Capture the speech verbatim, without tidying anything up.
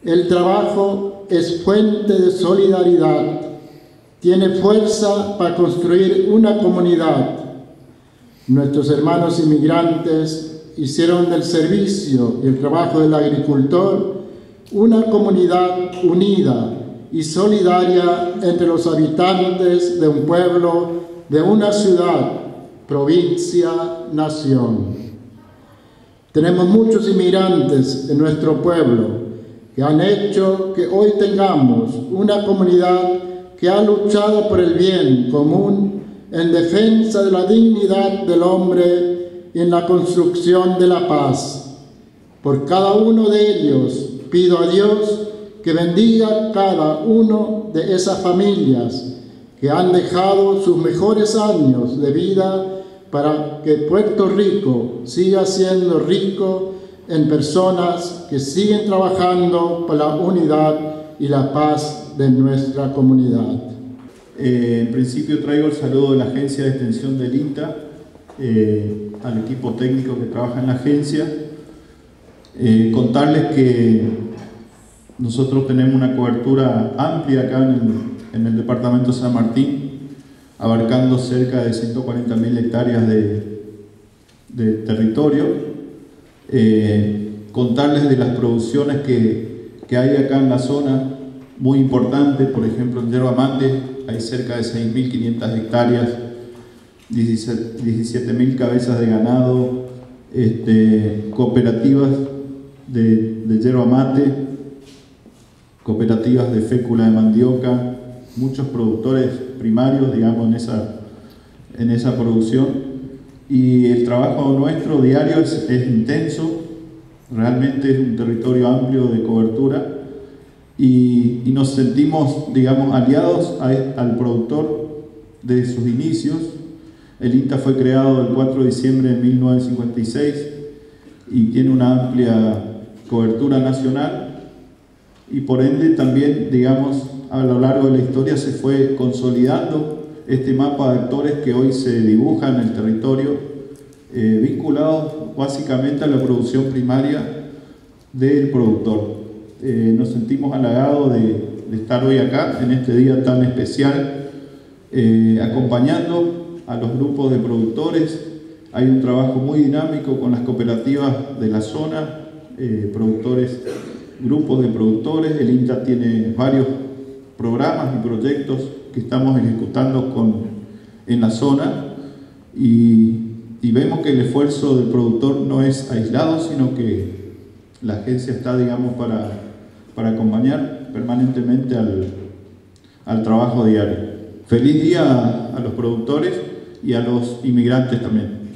El trabajo es fuente de solidaridad, tiene fuerza para construir una comunidad. Nuestros hermanos inmigrantes hicieron del servicio y el trabajo del agricultor una comunidad unida y solidaria entre los habitantes de un pueblo, de una ciudad, provincia, nación. Tenemos muchos inmigrantes en nuestro pueblo que han hecho que hoy tengamos una comunidad que ha luchado por el bien común en defensa de la dignidad del hombre y en la construcción de la paz. Por cada uno de ellos pido a Dios que bendiga cada uno de esas familias que han dejado sus mejores años de vida para que Puerto Rico siga siendo rico en personas que siguen trabajando por la unidad y la paz de nuestra comunidad. Eh, en principio traigo el saludo de la Agencia de Extensión del INTA, eh, al equipo técnico que trabaja en la agencia. Eh, contarles que nosotros tenemos una cobertura amplia acá en el, en el departamento de San Martín, abarcando cerca de ciento cuarenta mil hectáreas de, de territorio. Eh, contarles de las producciones que, que hay acá en la zona, muy importantes. Por ejemplo, en yerba mate hay cerca de seis mil quinientas hectáreas, diecisiete mil cabezas de ganado, este, cooperativas de, de yerba mate, cooperativas de fécula de mandioca, muchos productores primarios, digamos, en esa, en esa producción. Y el trabajo nuestro diario es, es intenso, realmente es un territorio amplio de cobertura y, y nos sentimos, digamos, aliados a, al productor desde sus inicios. El INTA fue creado el cuatro de diciembre de mil novecientos cincuenta y seis y tiene una amplia cobertura nacional y por ende también, digamos, a lo largo de la historia se fue consolidando este mapa de actores que hoy se dibuja en el territorio, eh, vinculados básicamente a la producción primaria del productor. Eh, nos sentimos halagados de, de estar hoy acá, en este día tan especial, eh, acompañando a los grupos de productores. Hay un trabajo muy dinámico con las cooperativas de la zona, eh, productores, grupos de productores. El INTA tiene varios programas y proyectos que estamos ejecutando con, en la zona y, y vemos que el esfuerzo del productor no es aislado, sino que la agencia está, digamos, para, para acompañar permanentemente al, al trabajo diario. Feliz día a, a los productores y a los inmigrantes también.